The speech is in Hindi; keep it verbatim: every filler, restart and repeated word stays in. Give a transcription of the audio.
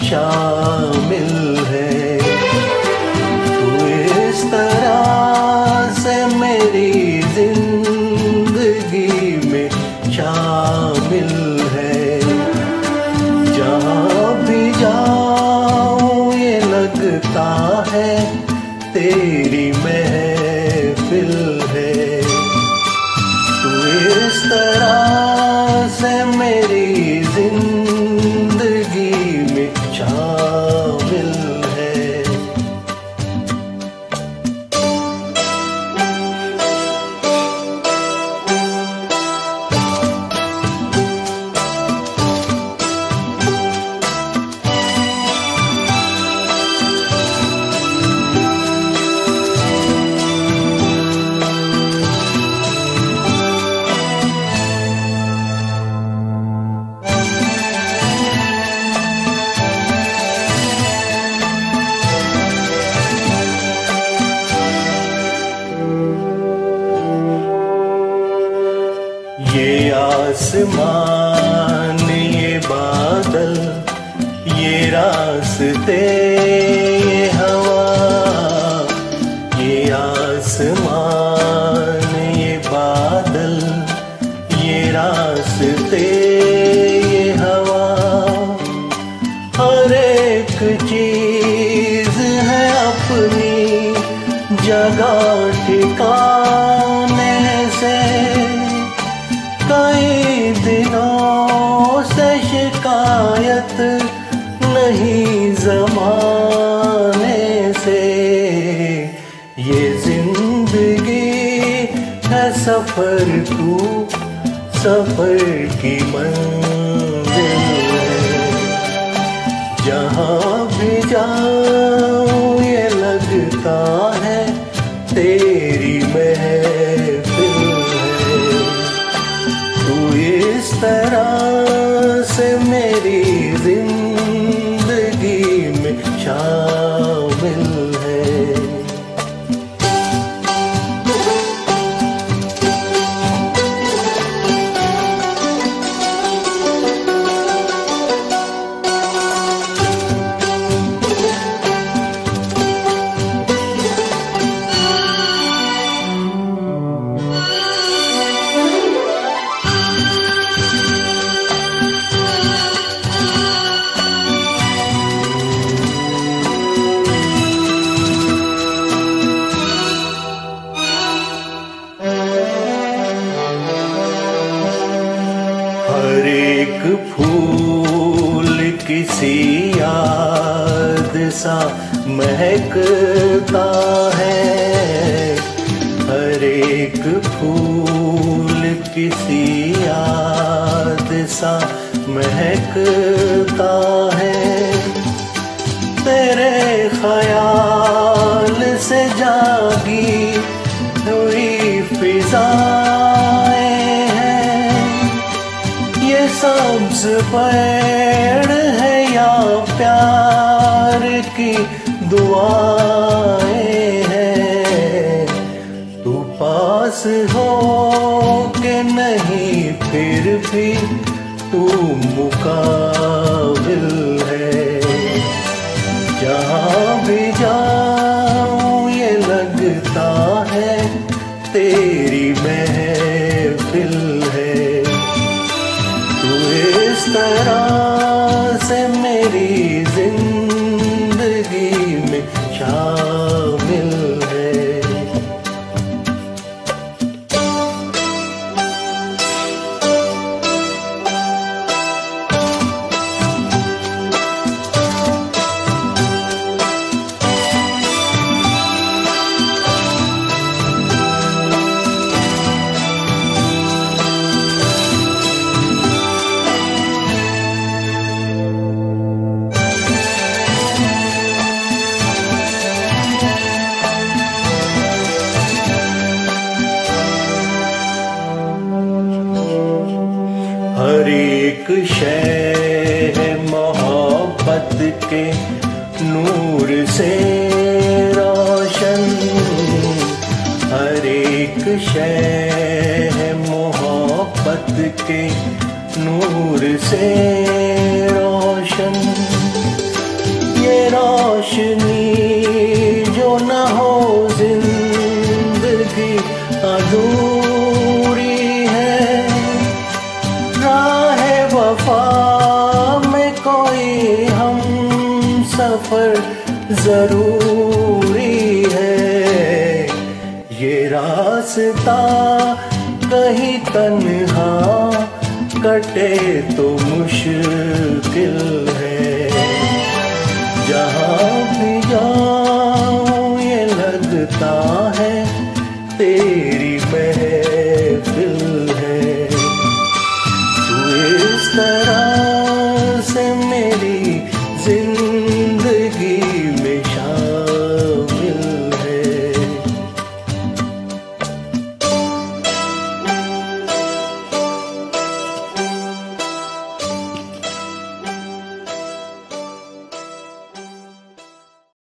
शामिल है। तू इस तरह से मेरी जिंदगी में शामिल है। जहाँ भी जाऊँ ये लगता है तेरी महफिल है। तू इस तरह से मेरी जिंदगी में शामिल है। ये आसमान ये बादल ये रास्ते ये हवा। ये आसमान ये बादल ये रास्ते ये हवा। हर एक चीज है अपनी जगह ठिकाने से। कई दिनों से शिकायत नहीं ज़माने से। ये जिंदगी है सफर तू सफर की मंजिल है। जहाँ भी जाऊँ ये लगता है तेरी महफिल है। तू इस तरह से मेरी जिंदगी में शामिल है। हर एक फूल किसी याद सा महकता है। हर एक फूल किसी याद सा महकता है। तेरे ख्याल से जागी हुई फिजाएं हैं। ये सब्ज पेड़ है या प्यार की दुआएं हैं। तू पास हो के नहीं फिर भी तू मुकाबिल है। जहाँ भी जाऊँ ये लगता है तेरी महफिल है। तू इस तरह से मेरी जिंदगी में शामिल है। हर एक शय है मोहब्बत के नूर से रोशन। हर एक शय है मोहब्बत के नूर से रोशन। रोशनी जो न हो जिंदगी अधूरी है। राह वफा में कोई हम सफर जरूरी है। ये रास्ता कहीं तन्हा कटे तो मुश्किल है।